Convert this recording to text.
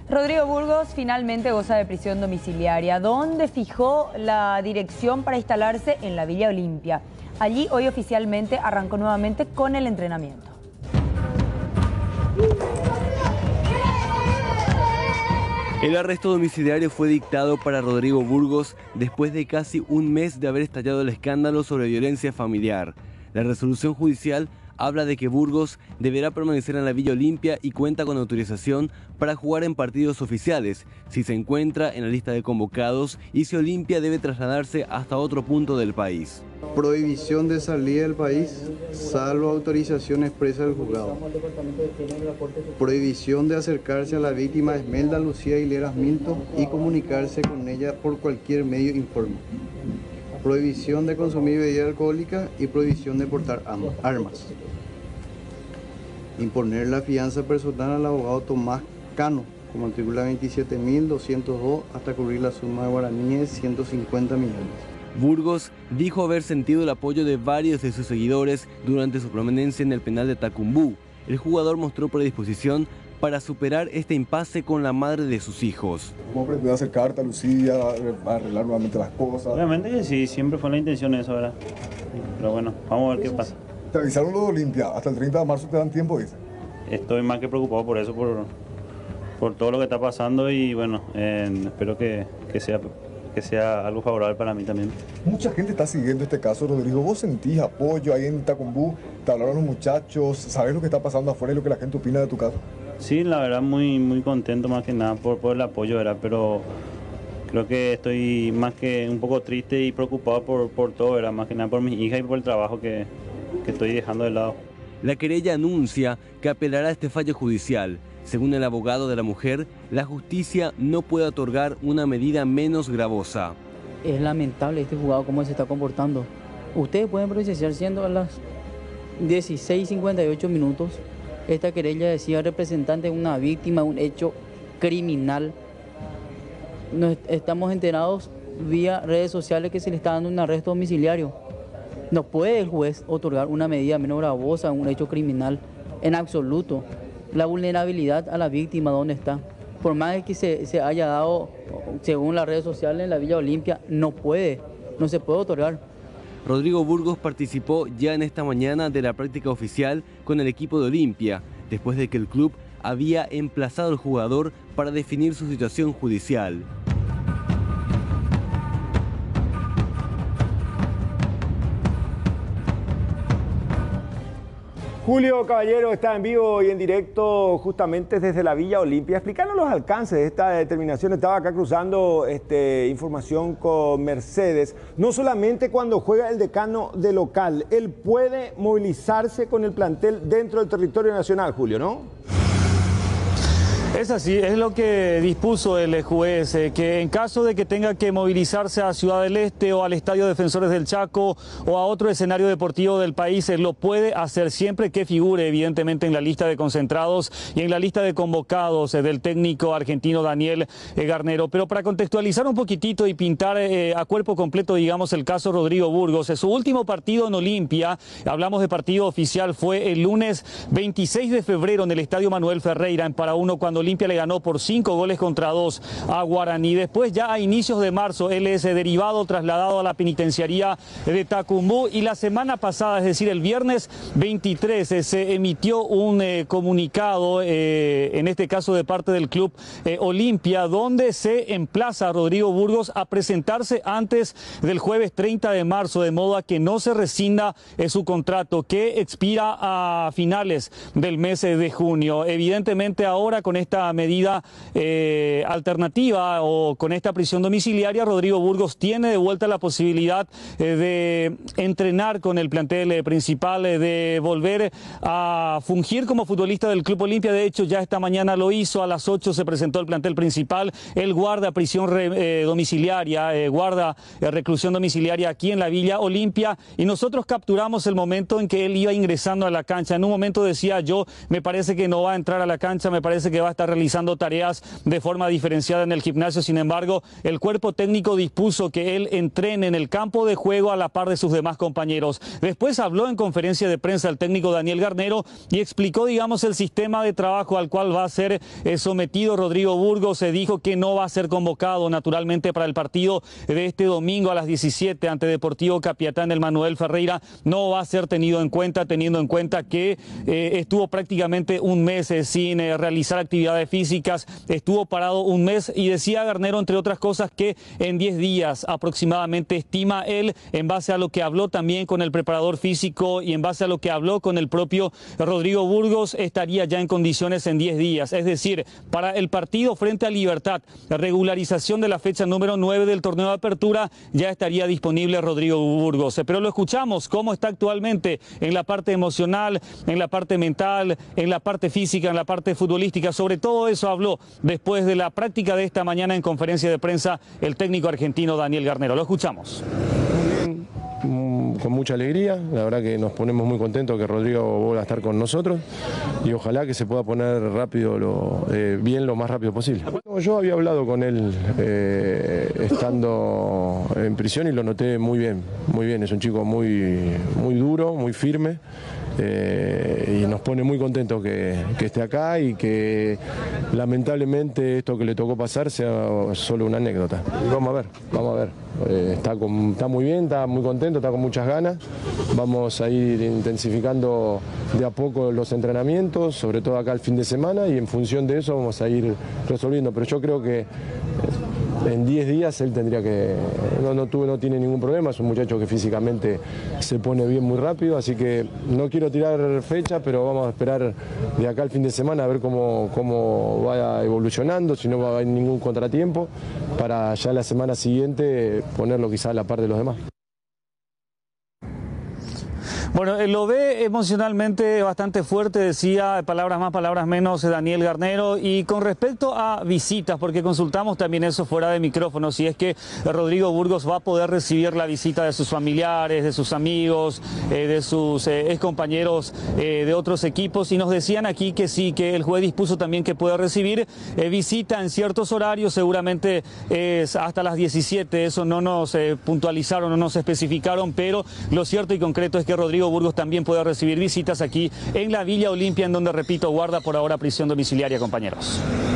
Rodrigo Burgos finalmente goza de prisión domiciliaria, donde fijó la dirección para instalarse en la Villa Olimpia. Allí hoy oficialmente arrancó nuevamente con el entrenamiento. El arresto domiciliario fue dictado para Rodrigo Burgos después de casi un mes de haber estallado el escándalo sobre violencia familiar. La resolución judicial habla de que Burgos deberá permanecer en la Villa Olimpia y cuenta con autorización para jugar en partidos oficiales, si se encuentra en la lista de convocados y si Olimpia debe trasladarse hasta otro punto del país. Prohibición de salida del país, salvo autorización expresa del juzgado. Prohibición de acercarse a la víctima Esmelda Lucía Hileras Milton y comunicarse con ella por cualquier medio informe. Prohibición de consumir bebida alcohólica y prohibición de portar armas. Imponer la fianza personal al abogado Tomás Cano, como artículo 27.202, hasta cubrir la suma de guaraníes de 150 millones. Burgos dijo haber sentido el apoyo de varios de sus seguidores durante su permanencia en el penal de Tacumbú. El jugador mostró predisposición para superar este impasse con la madre de sus hijos. ¿Cómo pretendes acercarte a Lucía, a arreglar nuevamente las cosas? Obviamente que sí, siempre fue la intención eso, ¿verdad? Pero bueno, vamos a ver qué pasa. Te avisaron los de Olimpia, hasta el 30 de marzo te dan tiempo, dice. Estoy más que preocupado por eso, por todo lo que está pasando y bueno, espero que sea algo favorable para mí también. Mucha gente está siguiendo este caso, Rodrigo. ¿Vos sentís apoyo ahí en Tacumbú? ¿Te hablaron los muchachos? ¿Sabés lo que está pasando afuera y lo que la gente opina de tu caso? Sí, la verdad muy contento más que nada por el apoyo, ¿verdad? Pero creo que estoy más que un poco triste y preocupado por todo, ¿verdad? Más que nada por mis hijas y por el trabajo que estoy dejando de lado. La querella anuncia que apelará a este fallo judicial. Según el abogado de la mujer, la justicia no puede otorgar una medida menos gravosa. Es lamentable este jugador cómo se está comportando. Ustedes pueden presenciar siendo a las 16:58 minutos. Esta querella decía representante de una víctima de un hecho criminal. Estamos enterados vía redes sociales que se le está dando un arresto domiciliario. No puede el juez otorgar una medida menos gravosa a un hecho criminal en absoluto. La vulnerabilidad a la víctima, ¿dónde está? Por más que se haya dado, según las redes sociales, en la Villa Olimpia, no se puede otorgar. Rodrigo Burgos participó ya en esta mañana de la práctica oficial con el equipo de Olimpia, después de que el club había emplazado al jugador para definir su situación judicial. Julio Caballero está en vivo y en directo justamente desde la Villa Olimpia. Explícanos los alcances de esta determinación. Estaba acá cruzando información con Mercedes. No solamente cuando juega el decano de local, él puede movilizarse con el plantel dentro del territorio nacional, Julio, ¿no? Es así, es lo que dispuso el juez, que en caso de que tenga que movilizarse a Ciudad del Este o al Estadio Defensores del Chaco o a otro escenario deportivo del país, lo puede hacer siempre que figure evidentemente en la lista de concentrados y en la lista de convocados del técnico argentino Daniel Garnero. Pero para contextualizar un poquitito y pintar a cuerpo completo, digamos, el caso Rodrigo Burgos, su último partido en Olimpia, hablamos de partido oficial, fue el lunes 26 de febrero en el Estadio Manuel Ferreira en Paraúno, cuando Olimpia le ganó por 5-2 a Guaraní. Después, ya a inicios de marzo, él es derivado, trasladado a la penitenciaría de Tacumbú, y la semana pasada, es decir, el viernes 23, se emitió un comunicado, en este caso de parte del club Olimpia, donde se emplaza a Rodrigo Burgos a presentarse antes del jueves 30 de marzo, de modo a que no se rescinda su contrato, que expira a finales del mes de junio. Evidentemente, ahora con esta medida alternativa o con esta prisión domiciliaria, Rodrigo Burgos tiene de vuelta la posibilidad de entrenar con el plantel principal, de volver a fungir como futbolista del Club Olimpia. De hecho, ya esta mañana lo hizo, a las 8 se presentó el plantel principal. Él guarda prisión domiciliaria, guarda reclusión domiciliaria aquí en la Villa Olimpia, y nosotros capturamos el momento en que él iba ingresando a la cancha. En un momento decía: yo, me parece que no va a entrar a la cancha, me parece que va a estar realizando tareas de forma diferenciada en el gimnasio. Sin embargo, el cuerpo técnico dispuso que él entrene en el campo de juego a la par de sus demás compañeros. Después habló en conferencia de prensa el técnico Daniel Garnero y explicó, digamos, el sistema de trabajo al cual va a ser sometido Rodrigo Burgos. Se dijo que no va a ser convocado naturalmente para el partido de este domingo a las 17 ante Deportivo Capiatá en el Manuel Ferreira. No va a ser tenido en cuenta, teniendo en cuenta que estuvo prácticamente un mes sin realizar actividades físicas, estuvo parado un mes, y decía Garnero, entre otras cosas, que en 10 días aproximadamente, estima él, en base a lo que habló también con el preparador físico y en base a lo que habló con el propio Rodrigo Burgos, estaría ya en condiciones en 10 días. Es decir, para el partido frente a Libertad, la regularización de la fecha número 9 del torneo de apertura, ya estaría disponible Rodrigo Burgos. Pero lo escuchamos, cómo está actualmente en la parte emocional, en la parte mental, en la parte física, en la parte futbolística. Sobre todo eso habló después de la práctica de esta mañana en conferencia de prensa el técnico argentino Daniel Garnero. Lo escuchamos. Con mucha alegría, la verdad que nos ponemos muy contentos que Rodrigo vuelva a estar con nosotros y ojalá que se pueda poner rápido, bien lo más rápido posible. Yo había hablado con él estando en prisión y lo noté muy bien, es un chico muy duro, muy firme. Y nos pone muy contentos que esté acá y que lamentablemente esto que le tocó pasar sea solo una anécdota. Y vamos a ver. Está muy bien, está muy contento, está con muchas ganas. Vamos a ir intensificando de a poco los entrenamientos, sobre todo acá el fin de semana, y en función de eso vamos a ir resolviendo. Pero yo creo que en 10 días él tendría que... No tiene ningún problema, es un muchacho que físicamente se pone bien muy rápido, así que no quiero tirar fecha, pero vamos a esperar de acá al fin de semana a ver cómo va evolucionando, si no va a haber ningún contratiempo, para ya la semana siguiente ponerlo quizá a la par de los demás. Bueno, lo ve emocionalmente bastante fuerte, decía, palabras más, palabras menos, Daniel Garnero. Y con respecto a visitas, porque consultamos también eso fuera de micrófono, si es que Rodrigo Burgos va a poder recibir la visita de sus familiares, de sus amigos, de sus excompañeros de otros equipos, y nos decían aquí que sí, que el juez dispuso también que puede recibir visita en ciertos horarios, seguramente es hasta las 17, eso no nos puntualizaron, no nos especificaron, pero lo cierto y concreto es que Rodrigo Burgos también puede recibir visitas aquí en la Villa Olimpia, en donde, repito, guarda por ahora prisión domiciliaria, compañeros.